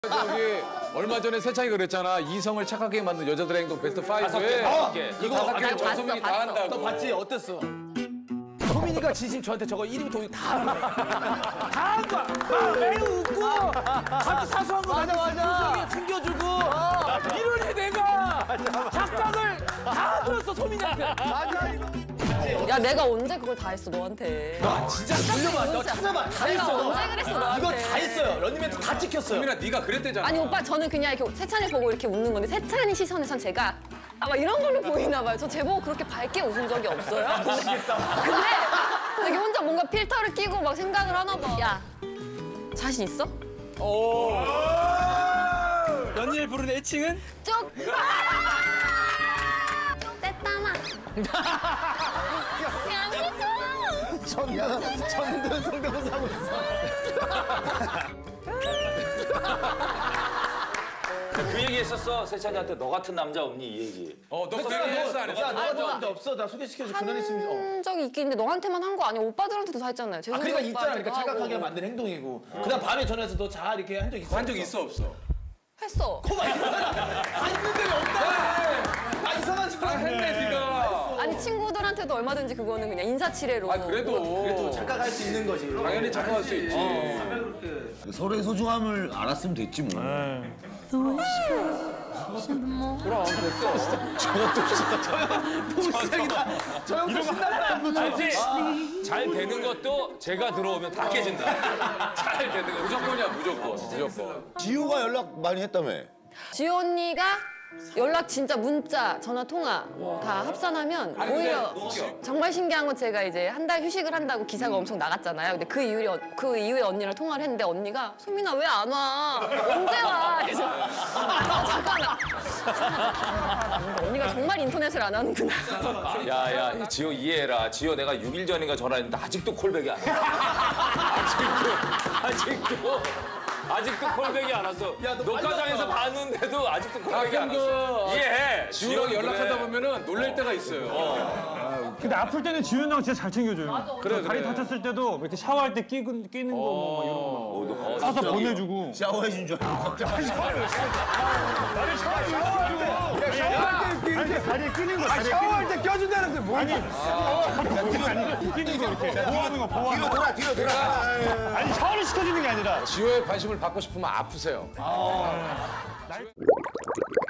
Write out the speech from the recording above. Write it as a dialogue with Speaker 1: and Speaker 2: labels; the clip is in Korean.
Speaker 1: 저기 얼마 전에 세창이가 그랬잖아. 이성을 착하게 만든 여자들의 행동 베스트 5에
Speaker 2: 이거
Speaker 1: 다섯 개를 전소민이 다 한다고.
Speaker 2: 너 봤지? 어땠어?
Speaker 3: 소민이가 진심 저한테 저거 1위부터 5위 다 한 거야. 막 매우 웃고 아주 사소한 거 맞아. 챙겨주고 이러니 내가 착각을 다 들었어 소민이한테.
Speaker 4: 야 내가 언제 그걸 다 했어 너한테.
Speaker 2: 진짜 돌려봐. 너 찾아봐. 다
Speaker 4: 내가
Speaker 2: 했어.
Speaker 4: 언제 그랬어 너한테.
Speaker 2: 이거 다 했어요. 런닝맨트 다 찍혔어요.
Speaker 1: 소민아 네가 그랬대잖아.
Speaker 4: 아니 오빠 저는 그냥 이렇게 세찬이 보고 이렇게 웃는 건데 세찬이 시선에선 제가 아마 이런 걸로 보이나 봐요. 저 제보고 그렇게 밝게 웃은 적이 없어요. 근데 되게 혼자 뭔가 필터를 끼고 막 생각을 하나 봐. 야 자신 있어?
Speaker 3: 연희를 부르는 애칭은?
Speaker 4: 쭉. 떼따마. 양시죠.
Speaker 2: 전도 성대모사 하고 있어.
Speaker 5: 그 얘기 했었어. 세찬이한테 너 같은 남자 없니? 이 얘기.
Speaker 1: 너 그렇게 했어 안 했어?
Speaker 2: 야, 너 같은 남자 없어. 나 소개시켜줘. 그날 있으면.
Speaker 4: 한 적이 있긴 한데 너한테만 한 거 아니야? 오빠들한테도 다 했잖아요. 재훈이
Speaker 2: 그러니까 있잖아. 그러니까
Speaker 4: 오빠한테도
Speaker 2: 착각하게
Speaker 4: 하고.
Speaker 2: 만든 행동이고. 그다음 밤에 전화해서 너 자 이렇게 한 적 있어?
Speaker 1: 한 적 있어 없어?
Speaker 4: 했어.
Speaker 2: 거봐 이거잖아. 있는 데가 없다. 아 이상한 짓
Speaker 1: 했네 네가.
Speaker 4: 아니 친구들한테도 얼마든지 그거는 그냥 인사치레로.
Speaker 1: 아 그래도
Speaker 2: 착각할 수 있는 거지.
Speaker 1: 당연히 착각할 수 있지.
Speaker 6: 서로의 소중함을 알았으면 됐지 뭐.
Speaker 1: 그럼 됐어.
Speaker 2: 저 형도 신난다.
Speaker 5: 알지? 잘 되는 것도 제가 들어오면 다 깨진다. 잘 되는 거
Speaker 1: 무조건이야 무조건.
Speaker 6: 지우가 연락 많이 했다며.
Speaker 4: 지효 언니가 연락 진짜 문자, 전화, 통화 다 합산하면 오히려 정말 신기한 건 제가 이제 한 달 휴식을 한다고 기사가 엄청 나갔잖아요. 근데 그 이후에 언니랑 통화를 했는데 언니가 소민아 왜 안 와? 언제 와? 그래서 잠깐만. 언니가 정말 인터넷을 안 하는구나.
Speaker 5: 야야 지호 이해해라. 지호 내가 6일 전인가 전화했는데 아직도 콜백이 안 와. 아직도 콜백이 안 왔어. 녹화장에서 봤는데도 아직도 콜백이 안 왔어. 이해해.
Speaker 1: 지우랑 연락하다 보면은 놀랄 때가 있어요.
Speaker 7: 근데 아플 때는 지훈 형 진짜 잘 챙겨줘요.
Speaker 1: 그래,
Speaker 7: 다리
Speaker 1: 그래.
Speaker 7: 다쳤을 때도 이렇게 샤워할 때 끼는 거 뭐 이런 거 싸서 보내주고.
Speaker 6: 샤워해준 줄 알고 갑자기.
Speaker 7: 다리에 끼는 거.
Speaker 3: 샤워할 때 껴준다는데 뭐?
Speaker 7: 아니 끼는 거 이렇게 보호하는 거 보호하는
Speaker 6: 뒤로 돌아.
Speaker 7: 거. 아니 샤워를 시켜주는 게 아니라.
Speaker 1: 지호의 관심을 받고 싶으면 아프세요.